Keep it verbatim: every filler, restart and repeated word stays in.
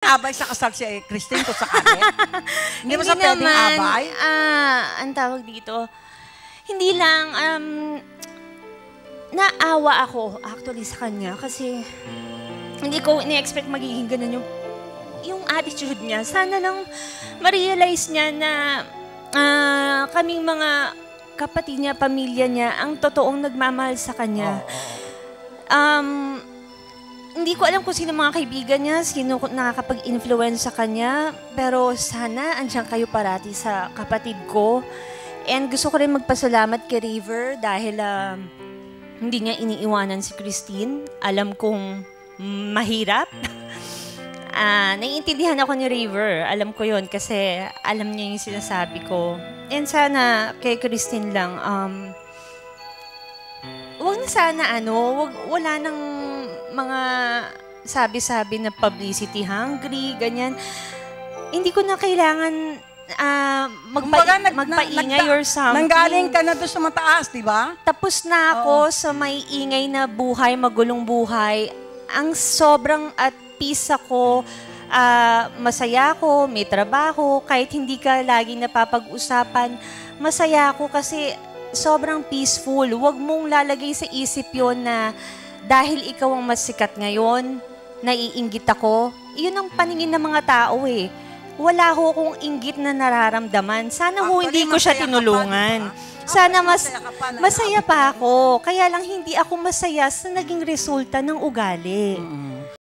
abay sa kasal si Christine to sakali? Hindi mo sa pwedeng abay? Ah, ang tawag dito, hindi lang, um, naawa ako actually sa kanya kasi hindi ko ini-expect magiging ganun yung, yung attitude niya. Sana lang ma-realize niya na uh, kaming mga kapatid niya, pamilya niya, ang totoong nagmamahal sa kanya. Um, hindi ko alam kung sino mga kaibigan niya, sino nakakapag-influence sa kanya, pero sana andyan kayo parati sa kapatid ko. And gusto ko rin magpasalamat kay River dahil uh, hindi niya iniiwanan si Christine. Alam kong mahirap. uh, naiintindihan ako ni River. Alam ko yon kasi alam niya yung sinasabi ko. And sana kay Christine lang, um, wag na sana ano, wag, wala nang mga sabi-sabi na publicity hungry, ganyan. Hindi ko na kailangan Uh, magpa nag, magpaingay or something. Nanggaling ka na doon sa mataas, di ba? Tapos na ako Oo. sa may ingay na buhay, magulong buhay. Ang sobrang at peace ako, uh, masaya ako, may trabaho, kahit hindi ka lagi napapag-usapan, masaya ako kasi sobrang peaceful. Huwag mong lalagay sa isip yon na dahil ikaw ang mas sikat ngayon, naiinggit ako. Iyon ang paningin ng mga tao eh. Wala ho akong inggit na nararamdaman. Sana ho hindi ko siya tinulungan. Sana mas masaya pa ako. Kaya lang hindi ako masaya sa naging resulta ng ugali.